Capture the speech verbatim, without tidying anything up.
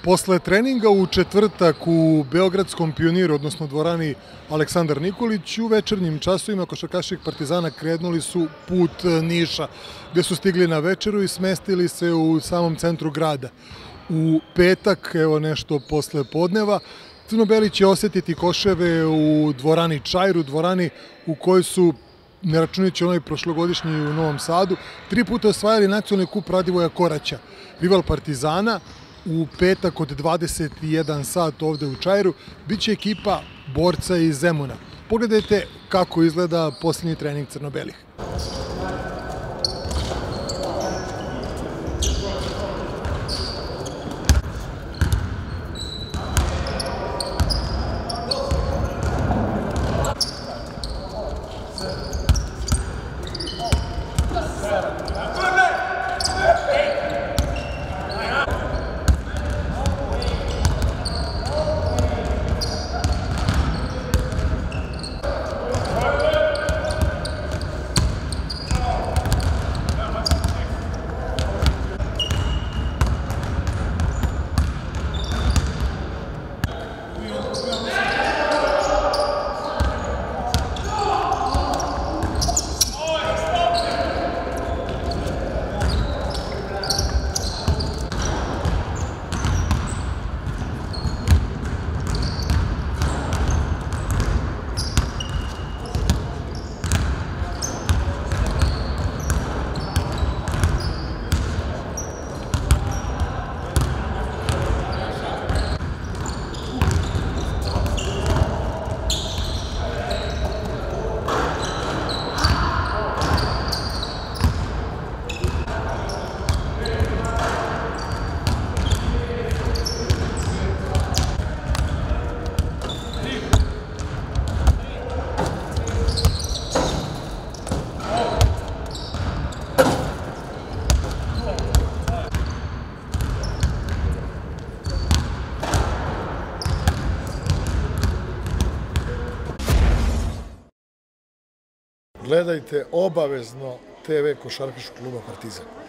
Posle treninga u četvrtak u Beogradskom Pioniru, odnosno dvorani Aleksandar Nikolić, u večernjim časovima košarkaši Partizana krenuli su put Niša, gde su stigli na večeru i smestili se u samom centru grada. U petak, evo nešto posle podneva, crno-beli će osetiti koševe u dvorani Čair, u dvorani u kojoj su, ne računajući onoj prošlogodišnji u Novom Sadu, tri puta osvajali nacionalni kup Radivoja Koraća. Rival Partizana u petak od dvadeset jedan sat ovde u Čairu biće ekipa Borca iz Zemuna. Pogledajte kako izgleda posljednji trening crno-belih. Gledajte obavezno te ve košarkaškog kluba Partizan.